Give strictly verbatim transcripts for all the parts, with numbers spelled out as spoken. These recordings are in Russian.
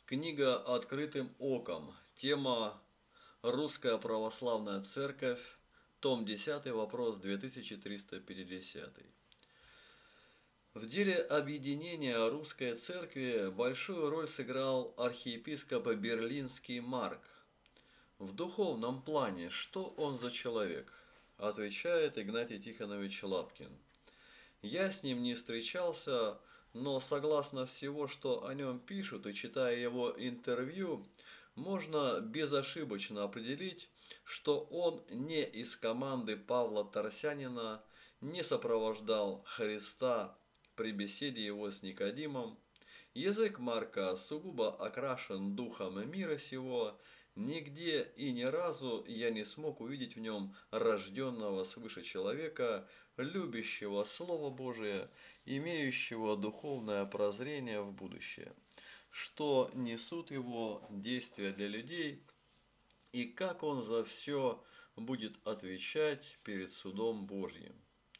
Книга «Открытым оком». Тема «Русская православная церковь». Том десятый, вопрос две тысячи триста пятьдесят. В деле объединения русской церкви большую роль сыграл архиепископ Берлинский Марк. В духовном плане, что он за человек? Отвечает Игнатий Тихонович Лапкин. Я с ним не встречался, но согласно всего, что о нем пишут, и читая его интервью, можно безошибочно определить, что он не из команды Павла Тарсянина, не сопровождал Христа при беседе его с Никодимом. Язык Марка сугубо окрашен духом мира сего. Нигде и ни разу я не смог увидеть в нем рожденного свыше человека, любящего Слово Божие, имеющего духовное прозрение в будущее, что несут его действия для людей и как он за все будет отвечать перед судом Божьим.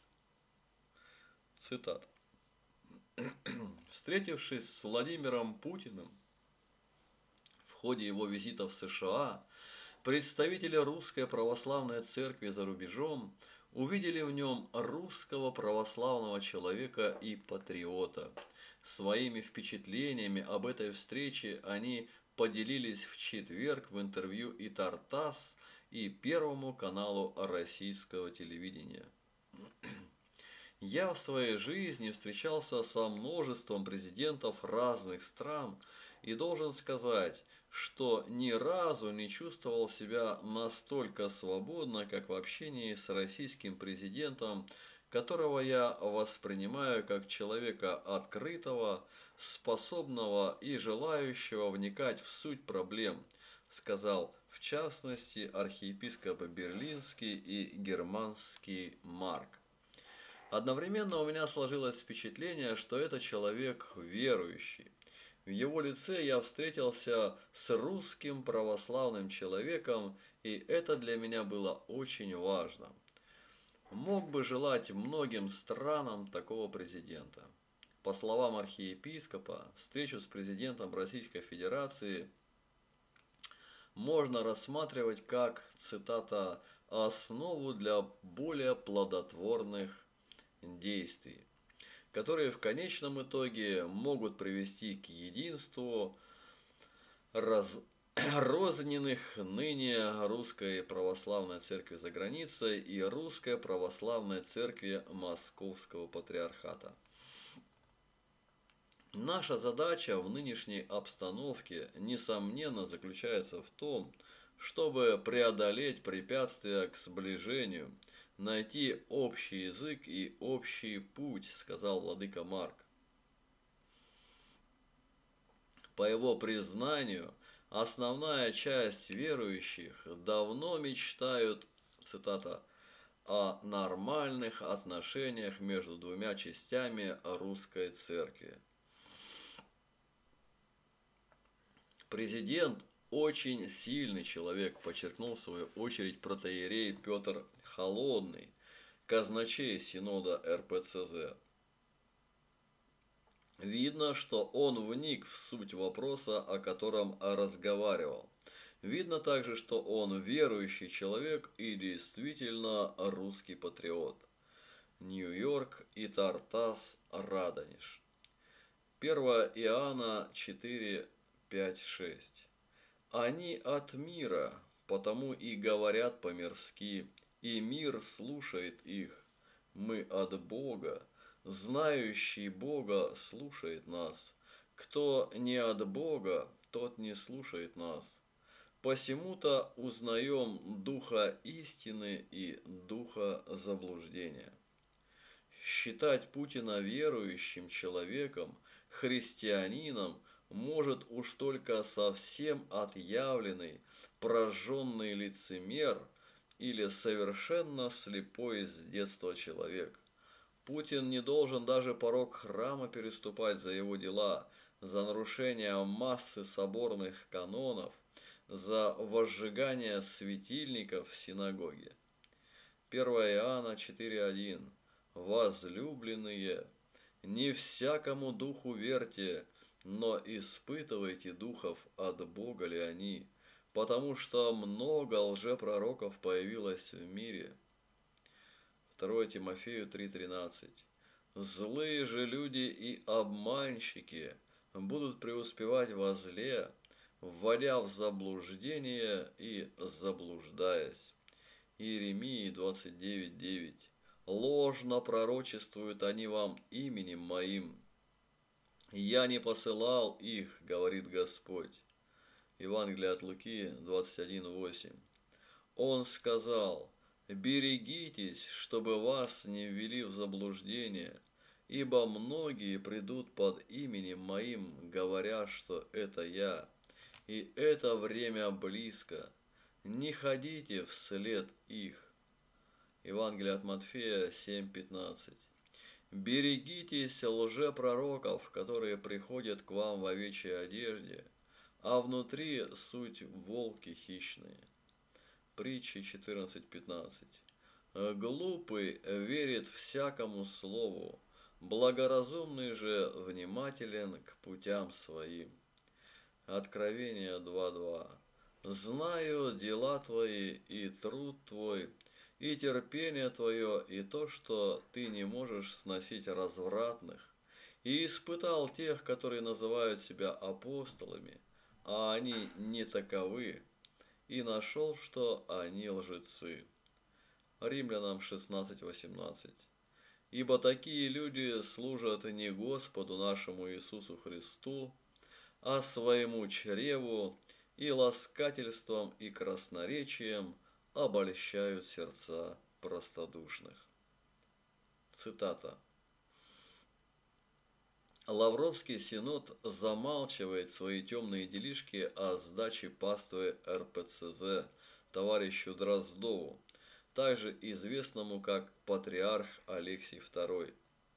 Цитата. Встретившись с Владимиром Путиным в ходе его визита в США, представители Русской Православной Церкви за рубежом увидели в нем русского православного человека и патриота. Своими впечатлениями об этой встрече они поделились в четверг в интервью и Тартас, и Первому каналу российского телевидения. Я в своей жизни встречался со множеством президентов разных стран и должен сказать, что ни разу не чувствовал себя настолько свободно, как в общении с российским президентом, которого я воспринимаю как человека открытого, способного и желающего вникать в суть проблем, сказал в частности архиепископ Берлинский и Германский Марк. Одновременно у меня сложилось впечатление, что это человек верующий. В его лице я встретился с русским православным человеком, и это для меня было очень важно. Мог бы желать многим странам такого президента. По словам архиепископа, встречу с президентом Российской Федерации можно рассматривать как, цитата, «основу для более плодотворных действий, которые в конечном итоге могут привести к единству раз... розненных ныне Русской Православной Церкви за границей и Русской Православной Церкви Московского Патриархата. Наша задача в нынешней обстановке, несомненно, заключается в том, чтобы преодолеть препятствия к сближению, найти общий язык и общий путь, сказал владыка Марк. По его признанию, основная часть верующих давно мечтают, цитата, о нормальных отношениях между двумя частями русской церкви. Президент очень сильный человек, подчеркнул в свою очередь протоиерей Петр Холодный, казначей Синода эр пэ цэ зэ. Видно, что он вник в суть вопроса, о котором разговаривал. Видно также, что он верующий человек и действительно русский патриот. Нью-Йорк и Тартас Радонеж. первое Иоанна четыре, пять, шесть. Они от мира, потому и говорят по-мирски, и мир слушает их. Мы от Бога, знающий Бога слушает нас. Кто не от Бога, тот не слушает нас. Посему-то узнаем духа истины и духа заблуждения. Считать Путина верующим человеком, христианином, может уж только совсем отъявленный, прожженный лицемер или совершенно слепой с детства человек. Путин не должен даже порог храма переступать за его дела, за нарушение массы соборных канонов, за возжигание светильников в синагоге. первое Иоанна четыре, один. Возлюбленные, не всякому духу верьте, но испытывайте духов, от Бога ли они, потому что много лжепророков появилось в мире. второе Тимофею три тринадцать. Злые же люди и обманщики будут преуспевать во зле, вводя в заблуждение и заблуждаясь. Иеремии двадцать девять девять. Ложно пророчествуют они вам именем моим. Я не посылал их, говорит Господь. Евангелие от Луки двадцать один восемь. Он сказал: берегитесь, чтобы вас не ввели в заблуждение, ибо многие придут под именем моим, говоря, что это я, и это время близко. Не ходите вслед их. Евангелие от Матфея семь пятнадцать. Берегитесь лжепророков, которые приходят к вам в овечьей одежде, а внутри суть волки хищные. Притчи четырнадцать пятнадцать. Глупый верит всякому слову, благоразумный же внимателен к путям своим. Откровение два два. Знаю дела твои и труд твой, и терпение твое, и то, что ты не можешь сносить развратных, и испытал тех, которые называют себя апостолами, а они не таковы, и нашел, что они лжецы. Римлянам шестнадцать восемнадцать. Ибо такие люди служат не Господу нашему Иисусу Христу, а своему чреву, и ласкательством и красноречием обольщают сердца простодушных. Цитата. Лавровский синод замалчивает свои темные делишки о сдаче паствы эр пэ цэ зэ товарищу Дроздову, также известному как патриарх Алексий второй.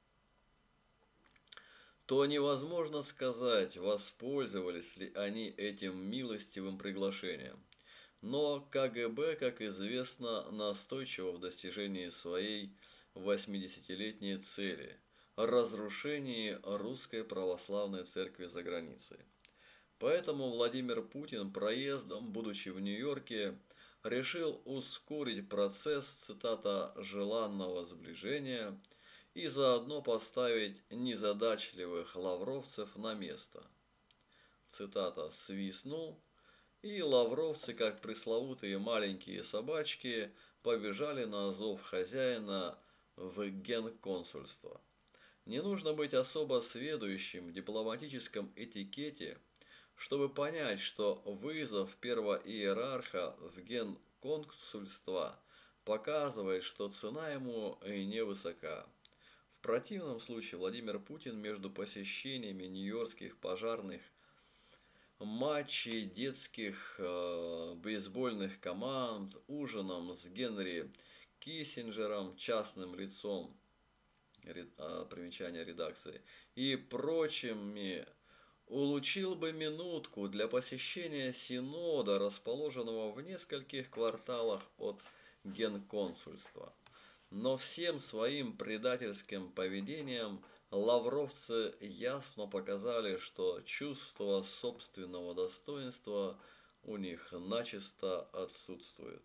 То невозможно сказать, воспользовались ли они этим милостивым приглашением. Но ка гэ бэ, как известно, настойчиво в достижении своей восьмидесятилетней цели – разрушении Русской Православной Церкви за границей. Поэтому Владимир Путин проездом, будучи в Нью-Йорке, решил ускорить процесс, цитата, «желанного сближения» и заодно поставить незадачливых лавровцев на место. Цитата, «свистнул», и лавровцы, как пресловутые маленькие собачки, побежали на зов хозяина в генконсульство. Не нужно быть особо сведущим в дипломатическом этикете, чтобы понять, что вызов первоиерарха в генконсульство показывает, что цена ему невысока. В противном случае Владимир Путин между посещениями нью-йоркских пожарных матчей детских э, бейсбольных команд, ужином с Генри Киссинджером, частным лицом, ред, э, примечание редакции, и прочими, улучил бы минутку для посещения синода, расположенного в нескольких кварталах от генконсульства. Но всем своим предательским поведением лавровцы ясно показали, что чувство собственного достоинства у них начисто отсутствует.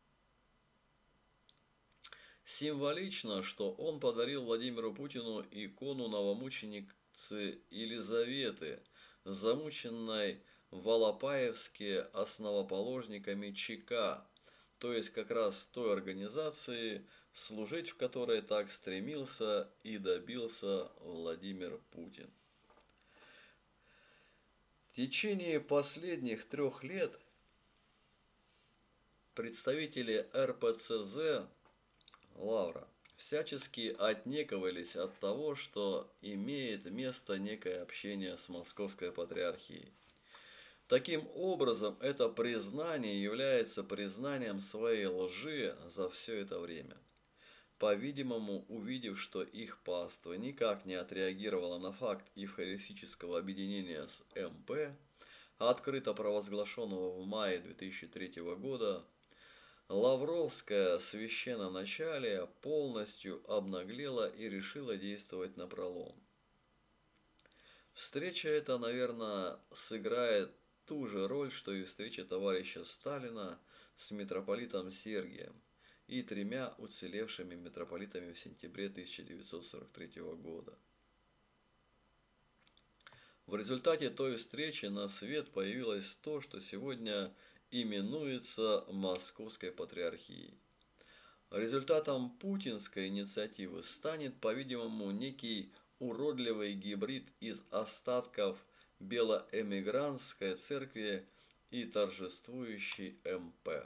Символично, что он подарил Владимиру Путину икону новомученицы Елизаветы, замученной в Алапаевске основоположниками ЧК, то есть как раз той организации, служить в которой так стремился и добился Владимир Путин. В течение последних трех лет представители эр пэ цэ зэ Лавра всячески отнекивались от того, что имеет место некое общение с Московской Патриархией. Таким образом, это признание является признанием своей лжи за все это время. По-видимому, увидев, что их паства никак не отреагировала на факт евхаристического объединения с эм пэ, открыто провозглашенного в мае две тысячи третьего года, Лавровское священноначалие полностью обнаглело и решило действовать напролом. Встреча эта, наверное, сыграет ту же роль, что и встреча товарища Сталина с митрополитом Сергием и тремя уцелевшими митрополитами в сентябре тысяча девятьсот сорок третьего года. В результате той встречи на свет появилось то, что сегодня именуется Московской Патриархией. Результатом путинской инициативы станет, по-видимому, некий уродливый гибрид из остатков белоэмигрантской церкви и торжествующей эм пэ.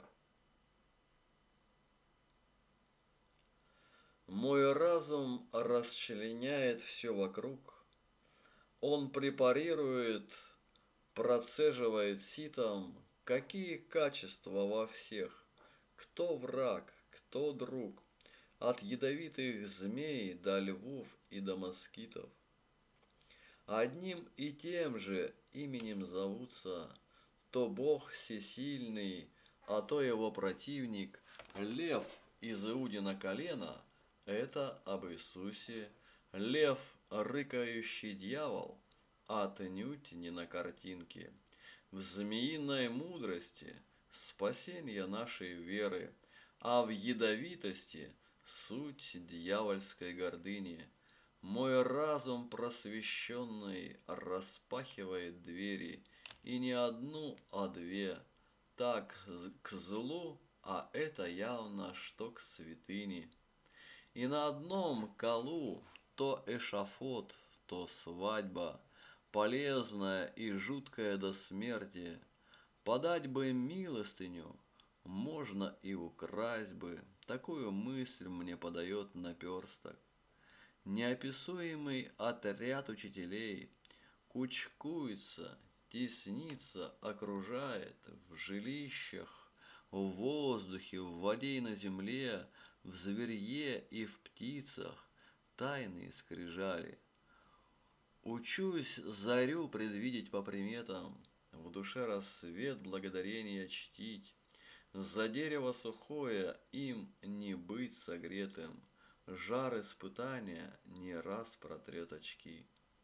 Мой разум расчленяет все вокруг, он препарирует, процеживает ситом, какие качества во всех, кто враг, кто друг, от ядовитых змей до львов и до москитов. Одним и тем же именем зовутся то Бог всесильный, а то его противник, лев из Иудина колена, это об Иисусе, лев, рыкающий дьявол, отнюдь не на картинке. В змеиной мудрости спасение нашей веры, а в ядовитости суть дьявольской гордыни. Мой разум просвещенный распахивает двери, и не одну, а две, так к злу, а это явно что к святыне. И на одном колу то эшафот, то свадьба, полезная и жуткая до смерти. Подать бы милостыню, можно и украсть бы, такую мысль мне подает наперсток. Неописуемый отряд учителей кучкуется, теснится, окружает в жилищах, в воздухе, в воде и на земле, в зверье и в птицах, тайные скрижали. Учусь зарю предвидеть по приметам, в душе рассвет благодарения чтить, за дерево сухое им не быть согретым, жар испытания не раз протрет очки.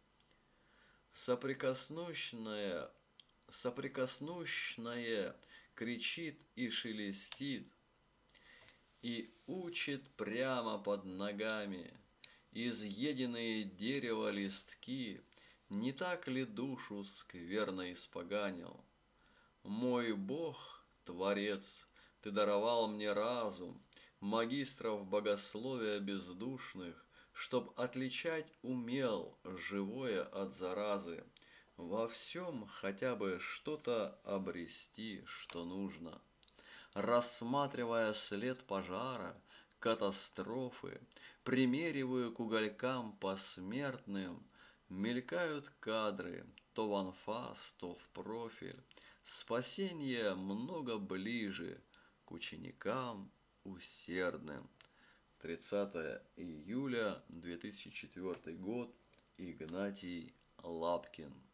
Соприкоснущное, соприкоснущное кричит и шелестит, и учит прямо под ногами изъеденные дерево листки. Не так ли душу скверно испоганил? Мой Бог, Творец, Ты даровал мне разум, магистров богословия бездушных, чтоб отличать умел живое от заразы, во всем хотя бы что-то обрести, что нужно. Рассматривая след пожара, катастрофы, примериваю к уголькам посмертным, мелькают кадры, то в анфас, то в профиль. Спасение много ближе к ученикам усердным. тридцатое июля две тысячи четвёртый год. Игнатий Лапкин.